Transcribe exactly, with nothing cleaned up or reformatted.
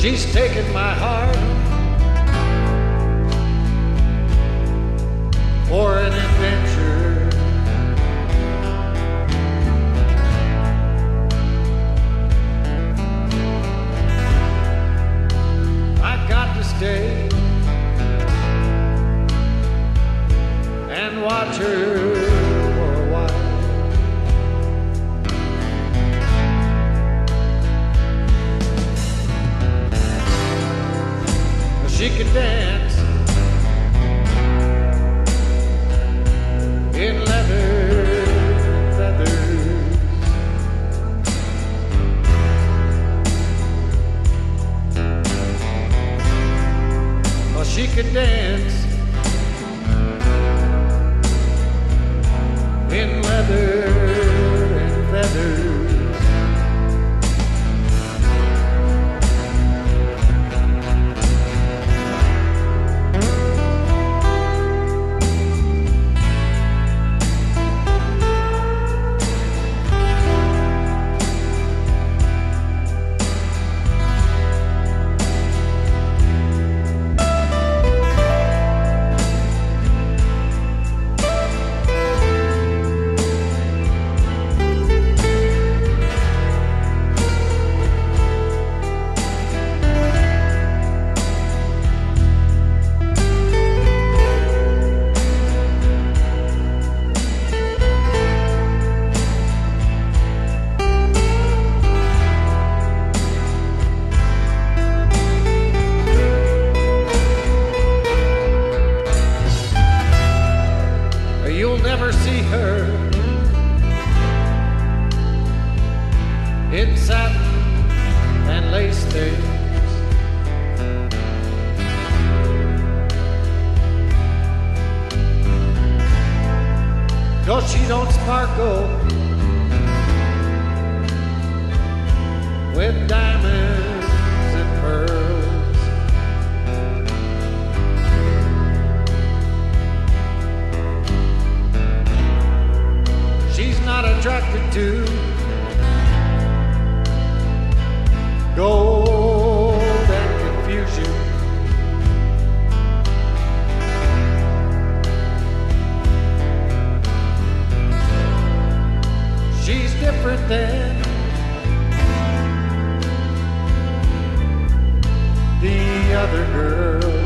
She's taken my heart for an adventure. I got to stay and watch her for a while. She could dance in leather feathers. Well, she could dance in leather and feathers. You'll never see her in satin and lace things. No, she don't sparkle with diamonds and pearls. She's not attracted to gold and confusion. She's different than the other girls.